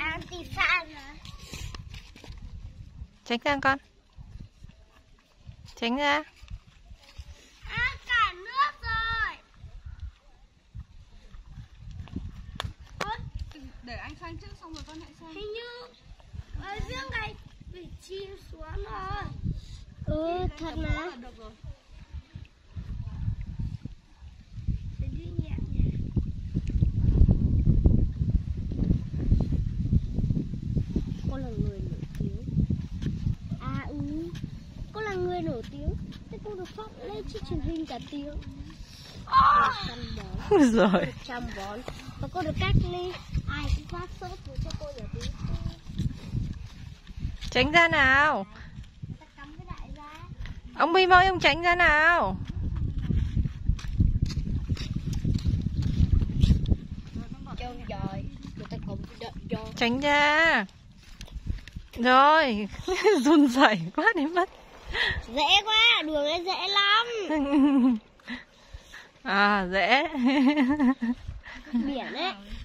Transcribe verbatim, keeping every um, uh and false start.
Tránh ra con. Tránh ra. À, cả nước rồi. Ôi, để anh xoay trước xong rồi con lại xoay. hình như ở riêng này bị chìm xuống rồi. Ừ, thật mà. Được rồi. Để đi nhẹ nhẹ. Cô là người nổi tiếng. À ừ, cô là người nổi tiếng. Thế cô được phát lên trên truyền hình cả tiếng. Chăm bón. Rồi. Chăm bón. Và cô được cách ly. Ai cũng phát sốt rồi cho cô giả tí. Tránh ra nào. Ta cắm cái đại ra. Ông Bi ơi, ông tránh ra nào. Trơn rồi. Người ta cũng đợi cho. Tránh ra. Rồi. Run rẩy quá đi mất. Dễ quá, đường ấy dễ lắm. À dễ. Biển ấy.